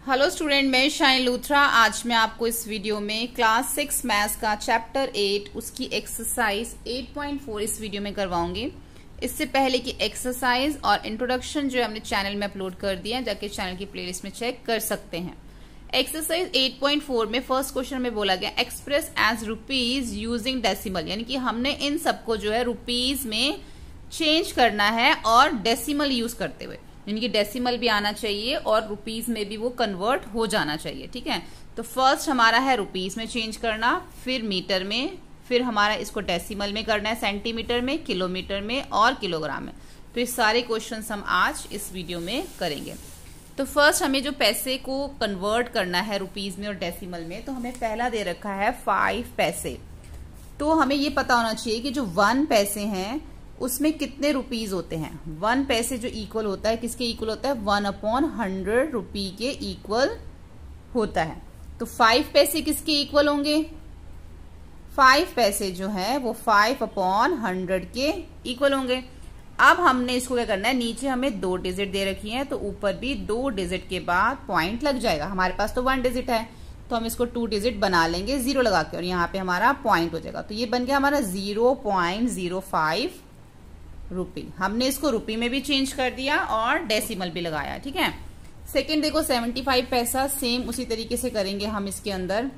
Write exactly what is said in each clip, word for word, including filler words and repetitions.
Hello student, मैं शाइन लूथरा। आज मैं आपको इस वीडियो में क्लास सिक्स मैथ्स का चैप्टर एट उसकी एक्सरसाइज एट पॉइंट फोर इस वीडियो में करवाऊंगी। इससे पहले की एक्सरसाइज और इंट्रोडक्शन जो है हमने चैनल में अपलोड कर दिया, जाके चैनल की प्लेलिस्ट में चेक कर सकते हैं। एक्सरसाइज एट पॉइंट फोर में फर्स्ट क्वेश्चन में बोला गया express as rupees using decimal, यानी कि हमने इन सबको जो है रुपीज में चेंज करना है और डेसिमल यूज करते हुए, यानी कि डेसिमल भी आना चाहिए और रुपीज में भी वो कन्वर्ट हो जाना चाहिए। ठीक है, तो फर्स्ट हमारा है रुपीज में चेंज करना, फिर मीटर में, फिर हमारा इसको डेसिमल में करना है, सेंटीमीटर में, किलोमीटर में और किलोग्राम में। तो ये सारे क्वेश्चंस हम आज इस वीडियो में करेंगे। तो फर्स्ट हमें जो पैसे को कन्वर्ट करना है रुपीज में और डेसिमल में, तो हमें पहला दे रखा है फाइव पैसे। तो हमें ये पता होना चाहिए कि जो वन पैसे हैं उसमें कितने रुपीज होते हैं। वन पैसे जो इक्वल होता है किसके इक्वल होता है, वन अपॉन हंड्रेड रुपी के इक्वल होता है। तो फाइव पैसे किसके इक्वल होंगे, फाइव पैसे जो है वो फाइव अपॉन हंड्रेड के इक्वल होंगे। अब हमने इसको क्या करना है, नीचे हमें दो डिजिट दे रखी है तो ऊपर भी दो डिजिट के बाद पॉइंट लग जाएगा। हमारे पास तो वन डिजिट है तो हम इसको टू डिजिट बना लेंगे जीरो लगा के, और यहाँ पे हमारा पॉइंट हो जाएगा। तो ये बन गया हमारा zero point zero five rupee. हमने इसको रुपी में भी चेंज कर दिया और डेसिमल भी लगाया। ठीक है, सेकंड देखो सेवेंटी फाइव पैसा, सेम उसी तरीके से करेंगे हम। इसके अंदर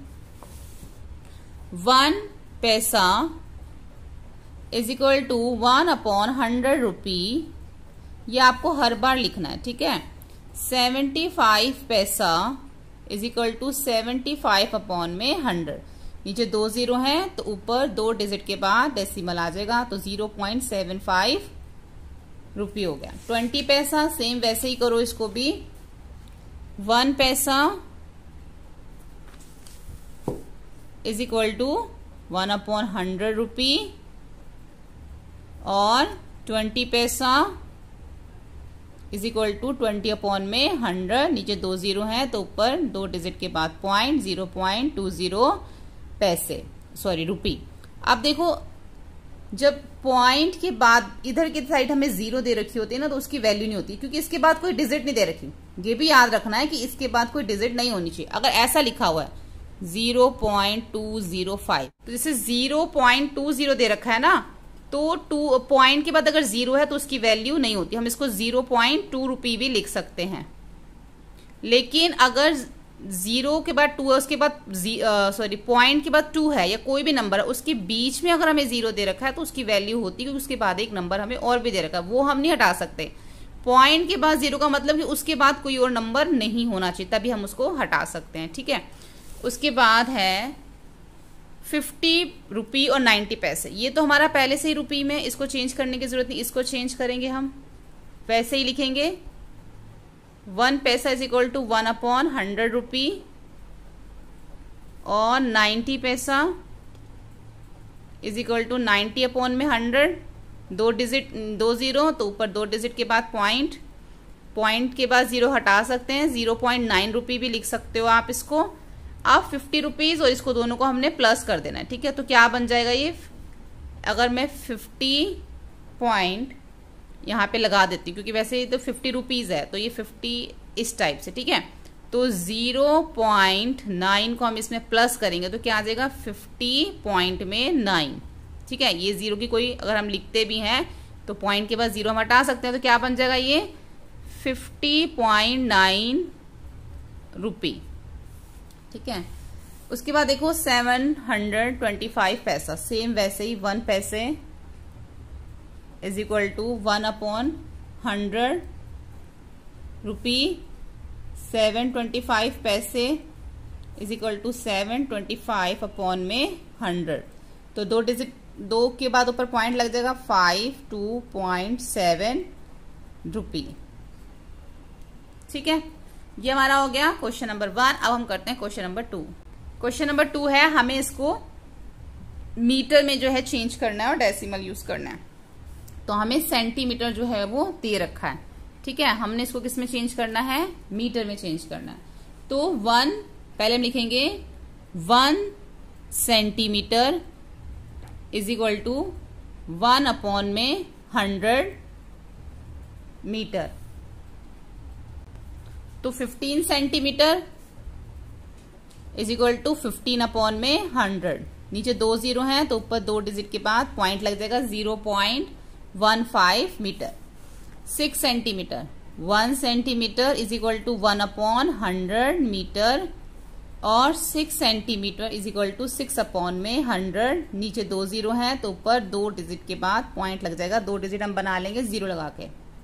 वन पैसा is equal to one upon hundred rupee, ये आपको हर बार लिखना है। ठीक है, सेवेंटी फाइव पैसा is equal to seventy five upon में हंड्रेड, नीचे दो जीरो हैं तो ऊपर दो डिजिट के बाद डेसिमल आ जाएगा, तो जीरो पॉइंट सेवन फाइव रुपये हो गया। ट्वेंटी पैसा सेम वैसे ही करो इसको भी, वन पैसा is equal to one upon hundred rupee और ट्वेंटी पैसा is equal to twenty upon में हंड्रेड, नीचे दो जीरो हैं तो ऊपर दो डिजिट के बाद point, zero point two zero पैसे सॉरी रुपी। अब देखो जब पॉइंट के बाद इधर की साइड हमें जीरो दे रखी होती है ना, तो उसकी वैल्यू नहीं होती क्योंकि इसके बाद कोई डिजिट नहीं दे रखी। ये भी याद रखना है कि इसके बाद कोई डिजिट नहीं होनी चाहिए। अगर ऐसा लिखा हुआ है zero point two zero five, तो जैसे जीरो पॉइंट टू जीरो दे रखा है ना, तो टू पॉइंट के बाद अगर जीरो है तो उसकी वैल्यू नहीं होती। हम इसको जीरो पॉइंट टू रुपी भी लिख सकते हैं। लेकिन अगर जीरो के बाद टू है, उसके बाद सॉरी पॉइंट के बाद टू है या कोई भी नंबर है, उसके बीच में अगर हमें जीरो दे रखा है तो उसकी वैल्यू होती है, क्योंकि उसके बाद एक नंबर हमें और भी दे रखा है, वो हम नहीं हटा सकते। पॉइंट के बाद जीरो का मतलब कि उसके बाद कोई और नंबर नहीं होना चाहिए, तभी हम उसको हटा सकते हैं। ठीक है, उसके बाद है फिफ्टी रुपी और नाइन्टी पैसे। ये तो हमारा पहले से ही रुपी में, इसको चेंज करने की जरूरत नहीं, इसको चेंज करेंगे हम, वैसे ही लिखेंगे वन पैसा is equal to one upon hundred rupee और नाइन्टी पैसा is equal to ninety upon में हंड्रेड, दो डिजिट दो जीरो तो ऊपर दो डिजिट के बाद पॉइंट, पॉइंट के बाद जीरो हटा सकते हैं, जीरो पॉइंट नाइन रुपी भी लिख सकते हो आप इसको। अब फिफ्टी रुपीज और इसको दोनों को हमने प्लस कर देना है। ठीक है, तो क्या बन जाएगा ये, अगर मैं फिफ्टी पॉइंट यहाँ पे लगा देती हूँ क्योंकि वैसे ही तो फिफ्टी रुपीज है, तो ये फिफ्टी इस टाइप से। ठीक है, तो जीरो पॉइंट नाइन को हम इसमें प्लस करेंगे तो क्या आ जाएगा, फिफ्टी पॉइंट में नाइन। ठीक है, ये जीरो की कोई अगर हम लिखते भी हैं तो पॉइंट के बाद जीरो हम हटा सकते हैं, तो क्या बन जाएगा ये फिफ्टी पॉइंट नाइन रुपी। ठीक है, उसके बाद देखो सेवन हंड्रेड ट्वेंटी फाइव पैसा, सेम वैसे ही वन पैसे is equal to one upon hundred rupee, seven twenty five पैसे is equal to seven twenty five upon में हंड्रेड, तो दो डिजिट दो के बाद ऊपर पॉइंट लग जाएगा, five two point seven rupee. ठीक है, ये हमारा हो गया क्वेश्चन नंबर वन। अब हम करते हैं question number two. Question number two है हमें इसको मीटर में जो है चेंज करना है और डेसिमल यूज करना है। तो हमें सेंटीमीटर जो है वो दे रखा है। ठीक है, हमने इसको किस में चेंज करना है, मीटर में चेंज करना है। तो वन पहले हम लिखेंगे one centimetre is equal to one upon में हंड्रेड मीटर। तो fifteen centimetre is equal to fifteen upon में हंड्रेड। नीचे दो जीरो हैं तो ऊपर दो डिजिट के बाद पॉइंट लग जाएगा zero point one five metre. Six centimetre, one centimetre is equal to one upon hundred metre, और six centimetre is equal to six upon में हंड्रेड। नीचे दो जीरो हैं तो ऊपर दो डिजिट के बाद पॉइंट लग जाएगा, दो डिजिट हम बना लेंगे जीरो लगा के।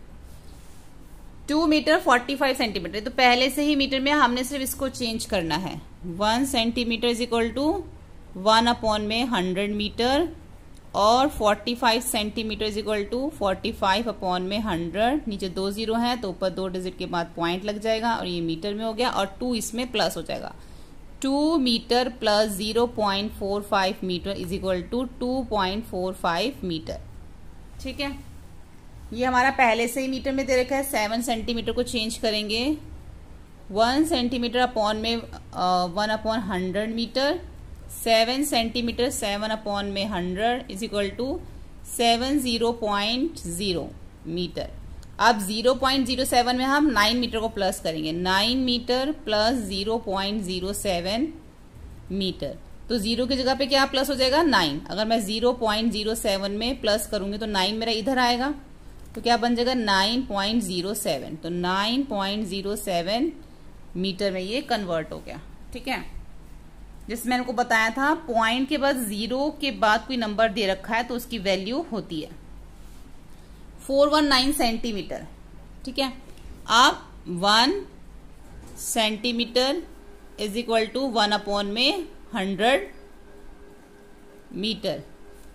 Two metre forty five centimetre, तो पहले से ही मीटर में हमने सिर्फ इसको चेंज करना है। One centimetre is equal to one upon में हंड्रेड मीटर, और forty five centimetre is equal to forty five upon में हंड्रेड। नीचे दो जीरो हैं तो ऊपर दो डिजिट के बाद पॉइंट लग जाएगा, और ये मीटर में हो गया, और टू इसमें प्लस हो जाएगा। Two metre plus zero point four five metre is equal to two point four five metre. ठीक है, ये हमारा पहले से ही मीटर में दे रखा है। सेवन सेंटीमीटर को चेंज करेंगे, वन सेंटीमीटर अपॉन में one upon hundred metre, seven centimetre seven upon में hundred is equal to seven zero point zero metre. अब जीरो पॉइंट जीरो सेवन में हम नाइन मीटर को प्लस करेंगे, nine metre plus zero point zero seven metre. तो zero की जगह पे क्या प्लस हो जाएगा, नाइन। अगर मैं जीरो पॉइंट जीरो सेवन में प्लस करूंगी तो नाइन मेरा इधर आएगा, तो क्या बन जाएगा नाइन पॉइंट जीरो सेवन। तो nine point zero seven metre में ये कन्वर्ट हो गया। ठीक है, जिसमें मैंने को बताया था पॉइंट के बाद जीरो के बाद कोई नंबर दे रखा है तो उसकी वैल्यू होती है फोर वन नाइन सेंटीमीटर। ठीक है, अब one centimetre is equal to one upon में हंड्रेड मीटर,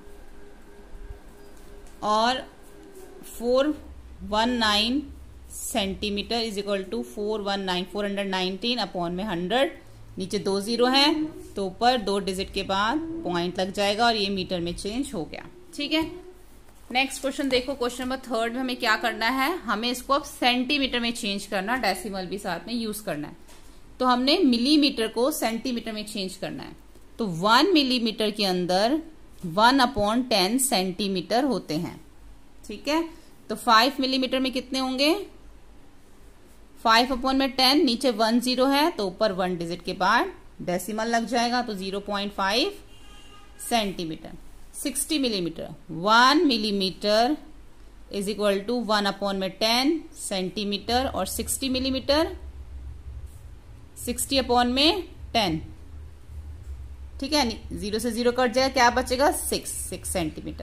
और four one nine centimetre is equal to four one nine four hundred nineteen upon में हंड्रेड। नीचे दो जीरो है तो ऊपर दो डिजिट के बाद पॉइंट लग जाएगा, और ये मीटर में चेंज हो गया। ठीक है, नेक्स्ट क्वेश्चन देखो, क्वेश्चन नंबर थर्ड में हमें क्या करना है, हमें इसको अब सेंटीमीटर में चेंज करना, डेसिमल भी साथ में यूज करना है। तो हमने मिलीमीटर को सेंटीमीटर में चेंज करना है। तो वन मिलीमीटर के अंदर वन अपॉन टेन सेंटीमीटर होते हैं। ठीक है, तो फाइव मिलीमीटर में कितने होंगे, फाइव अपॉन में टेन, नीचे वन जीरो है तो ऊपर वन डिजिट के बाद डेसिमल लग जाएगा, तो zero point five centimetre. Sixty millimetre, one millimetre is equal to one upon में टेन सेंटीमीटर, और सिक्सटी मिलीमीटर सिक्सटी अपॉन में टेन। ठीक है, जीरो से जीरो कट जाएगा, क्या बचेगा six six centimetre.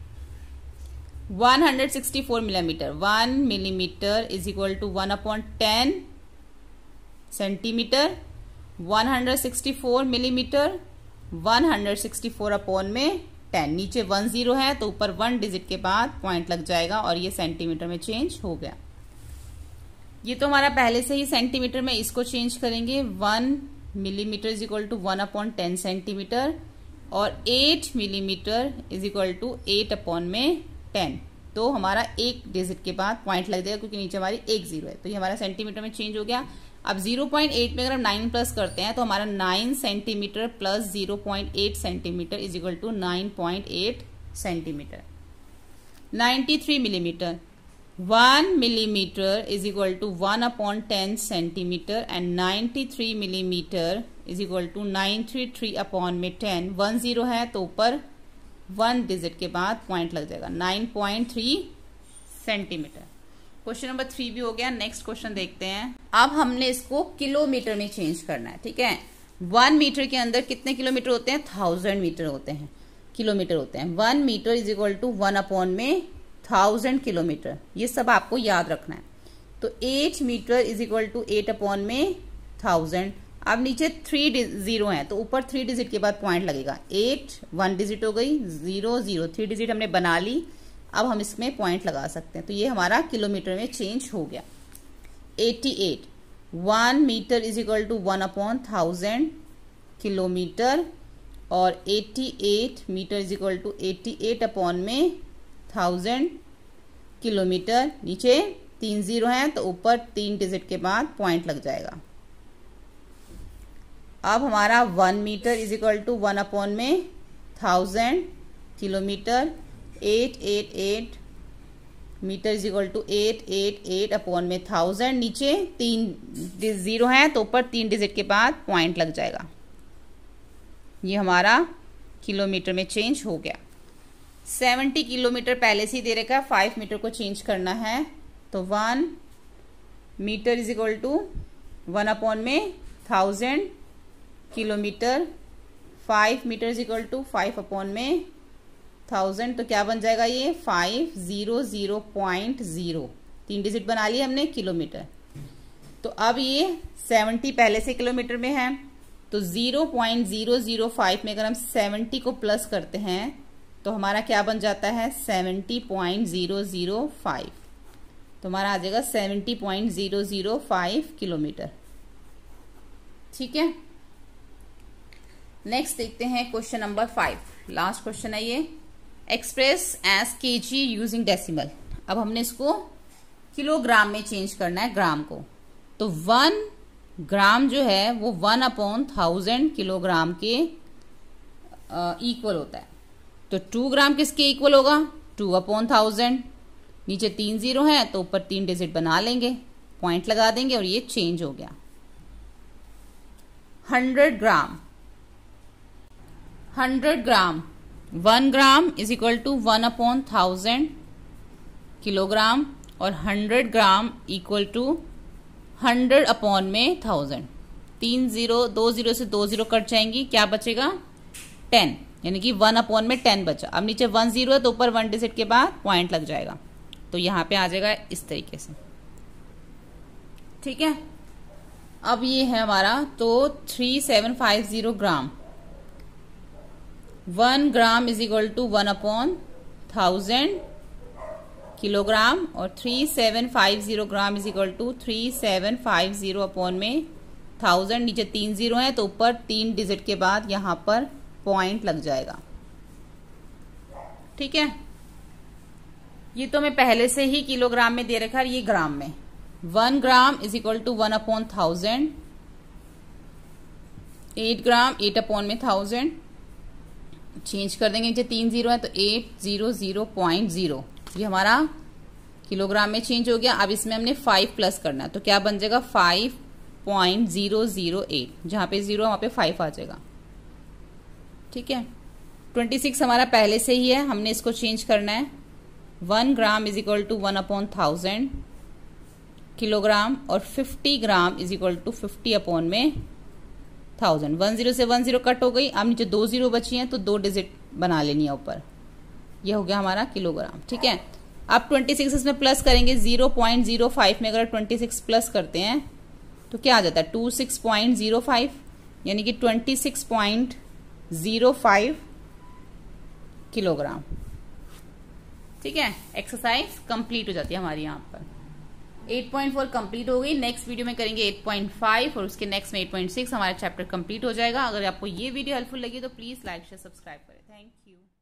One hundred sixty four millimetre, one millimetre is equal to one upon ten centimetre, one hundred sixty four millimetre, one hundred sixty four upon में ten. नीचे one zero है तो ऊपर one digit के बाद point लग जाएगा, और ये सेंटीमीटर में चेंज हो गया। ये तो हमारा पहले से ही सेंटीमीटर में, इसको चेंज करेंगे, one millimetre is equal to one upon ten centimetre, और eight millimetre is equal to eight upon में टेन। तो हमारा एक डिजिट के बाद पॉइंट लग जाएगा, क्योंकि नीचे हमारी एक जीरो है, तो ये हमारा सेंटीमीटर में चेंज हो गया। अब जीरो पॉइंट एट में अगर हम नाइन प्लस करते हैं तो हमारा nine centimetre plus zero point eight centimetre is equal to nine point eight centimetre. Ninety three millimetre, one millimetre is equal to one upon ten centimetre, and ninety three millimetre is equal to nine three three upon में ten. One zero है तो ऊपर one digit के बाद point लग जाएगा, nine point three centimetre. Question number three भी हो गया। नेक्स्ट क्वेश्चन देखते हैं। अब हमने इसको किलोमीटर में चेंज करना है। ठीक है, वन मीटर के अंदर कितने किलोमीटर होते हैं, थाउजेंड मीटर होते हैं, किलोमीटर होते हैं। One metre is equal to one upon में थाउजेंड किलोमीटर, ये सब आपको याद रखना है। तो eight metre is equal to eight upon में थाउजेंड। अब नीचे थ्री जीरो है तो ऊपर थ्री डिजिट के बाद पॉइंट लगेगा, एट वन डिजिट हो गई, जीरो जीरो थ्री डिजिट हमने बना ली। अब हम इसमें पॉइंट लगा सकते हैं, तो ये हमारा किलोमीटर में चेंज हो गया। Eighty eight, one metre is equal to one upon thousand kilometre, और eighty eight metre is equal to eighty eight upon में थाउजेंड किलोमीटर। नीचे तीन जीरो है तो ऊपर तीन डिजिट के बाद पॉइंट लग जाएगा। अब हमारा one metre is equal to one upon में thousand kilometre, eight eight eight metre is equal to eight eight eight upon में थाउजेंड, नीचे तीन जीरो है तो ऊपर तीन डिजिट के बाद पॉइंट लग जाएगा। ये हमारा किलोमीटर में चेंज हो गया। सेवेंटी किलोमीटर पहले से ही दे रखा है, फाइव मीटर को चेंज करना है तो one metre is equal to one upon में thousand kilometre, five metre is equal to five upon में थाउजेंड, तो क्या बन जाएगा ये five zero zero point zero, तीन डिजिट बना लिए हमने किलोमीटर। तो अब ये सेवेंटी पहले से किलोमीटर में है तो zero point zero zero five में अगर हम सेवेंटी को प्लस करते हैं तो हमारा क्या बन जाता है seventy point zero zero five, तो हमारा आ जाएगा seventy point zero zero five kilometre. ठीक है, नेक्स्ट देखते हैं question number five, last question है ये। Express as KG using decimal. अब हमने इसको किलोग्राम में चेंज करना है, ग्राम को। तो वन ग्राम जो है वो वन अपॉन थाउजेंड किलोग्राम के इक्वल होता है। तो टू ग्राम किसके इक्वल होगा, टू अपॉन थाउजेंड, नीचे तीन जीरो है तो ऊपर तीन डिजिट बना लेंगे, पॉइंट लगा देंगे और ये चेंज हो गया। Hundred gram, hundred gram, one gram is equal to one upon thousand kilogram और hundred gram equal to hundred upon में थाउजेंड। तीन जीरो, दो जीरो से दो जीरो कट जाएंगी, क्या बचेगा टेन, यानी कि वन अपॉन में टेन बचा। अब नीचे वन जीरो है तो ऊपर वन डिजिट के बाद पॉइंट लग जाएगा, तो यहां पे आ जाएगा इस तरीके से। ठीक है, अब ये है हमारा तो three seven five zero gram, one gram is equal to one upon thousand kilogram और three seven five zero gram is equal to three seven five zero upon में थाउजेंड, नीचे तीन जीरो है तो ऊपर तीन डिजिट के बाद यहां पर पॉइंट लग जाएगा। ठीक है, ये तो मैं पहले से ही किलोग्राम में दे रखा है, ये ग्राम में। One gram is equal to one upon thousand, eight gram eight upon में थाउजेंड, चेंज कर देंगे, नीचे तीन जीरो है तो eight zero zero point zero, ये हमारा किलोग्राम में चेंज हो गया। अब इसमें हमने फाइव प्लस करना है तो क्या बन जाएगा five point zero zero eight, जहां पे जीरो वहां पे फाइव आ जाएगा। ठीक है, ट्वेंटी सिक्स हमारा पहले से ही है, हमने इसको चेंज करना है। One gram is equal to one upon thousand kilogram और fifty gram is equal to fifty upon में थाउजेंड। वन जीरो से वन जीरो कट हो गई, अब नीचे दो जीरो बची हैं तो दो डिजिट बना लेनी है ऊपर, यह हो गया हमारा किलोग्राम। ठीक है, अब ट्वेंटी सिक्स इसमें प्लस करेंगे, जीरो पॉइंट जीरो फाइव में अगर ट्वेंटी सिक्स प्लस करते हैं तो क्या आ जाता है two six point zero five, यानी कि twenty six point zero five kilogram. ठीक है, एक्सरसाइज कंप्लीट हो जाती है हमारी यहाँ पर। एट पॉइंट फोर कंप्लीट हो गई, नेक्स्ट वीडियो में करेंगे एट पॉइंट फाइव और उसके नेक्स्ट में एट पॉइंट सिक्स, हमारा चैप्टर कंप्लीट हो जाएगा। अगर आपको ये वीडियो हेल्पफुल लगी तो प्लीज लाइक शेयर सब्सक्राइब करें। Thank you.